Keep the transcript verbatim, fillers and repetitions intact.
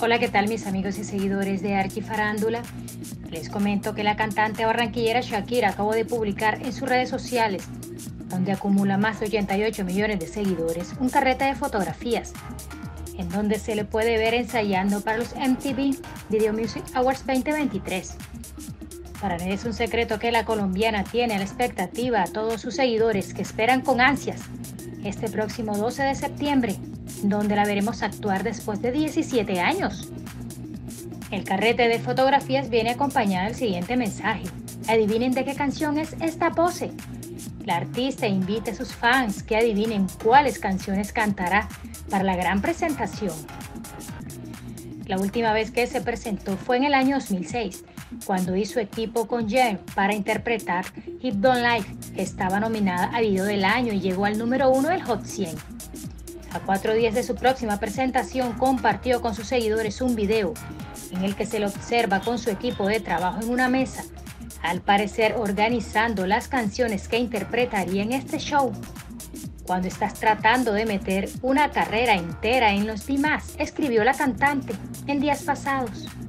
Hola, ¿qué tal mis amigos y seguidores de Archi Farándula? Les comento que la cantante barranquillera Shakira acabó de publicar en sus redes sociales, donde acumula más de ochenta y ocho millones de seguidores, un carrete de fotografías, en donde se le puede ver ensayando para los M T V Video Music Awards veinte veintitrés. Para nadie es un secreto que la colombiana tiene a la expectativa a todos sus seguidores que esperan con ansias este próximo doce de septiembre, donde la veremos actuar después de diecisiete años. El carrete de fotografías viene acompañado del siguiente mensaje. Adivinen de qué canción es esta pose. La artista invita a sus fans que adivinen cuáles canciones cantará para la gran presentación. La última vez que se presentó fue en el año dos mil seis, cuando hizo equipo con Jem para interpretar Hips Don't Lie, que estaba nominada a Video del Año y llegó al número uno del Hot cien. A cuatro días de su próxima presentación, compartió con sus seguidores un video en el que se le observa con su equipo de trabajo en una mesa, al parecer organizando las canciones que interpretaría en este show. Cuando estás tratando de meter una carrera entera en los demás, escribió la cantante en días pasados.